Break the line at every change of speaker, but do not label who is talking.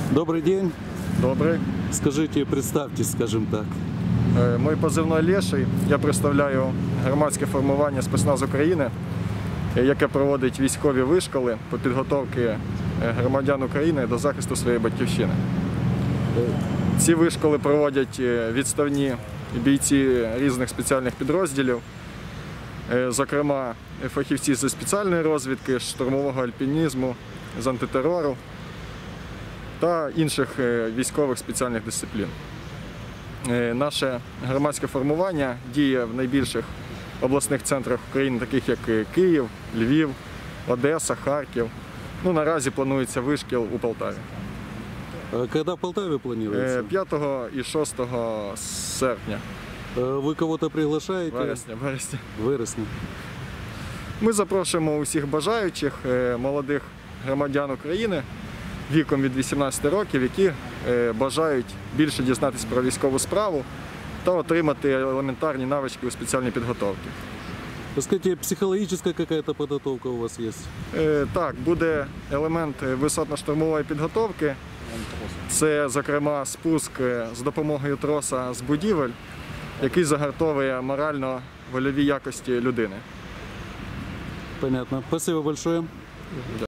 Добрый день.
Добрий.
Скажите, представьтесь, скажем так.
Мой позивний Леший. Я представляю громадське формування «Спецназ України», яке проводить військові вишколи по підготовці громадян України до захисту своєї батьківщини. Ці вишколи проводять відставні бійці різних спеціальних підрозділів, зокрема фахівці зі спеціальної розвідки, штурмового альпінізму, з антитерору та інших військових спеціальних дисциплін. Наше громадське формування діє в найбільших обласних центрах України, таких як Київ, Львів, Одеса, Харків. Наразі планується вишкіл у Полтаві.
Когда в Полтаве планируется?
5 і 6 серпня.
Вы кого-то приглашаете?
Вересня.
Вересня.
Ми запрошуємо усіх бажаючих молодих громадян України віком від 18 років, які бажають більше дізнатися про військову справу та отримати елементарні навички у спеціальній підготовці.
Скажите, психологическая какая-то подготовка у вас есть?
Так, буде елемент висотно-штурмової підготовки. Це, зокрема, спуск з допомогою троса з будівель, який загартовує морально-вольові якості людини.
Понятно. Спасибо большое.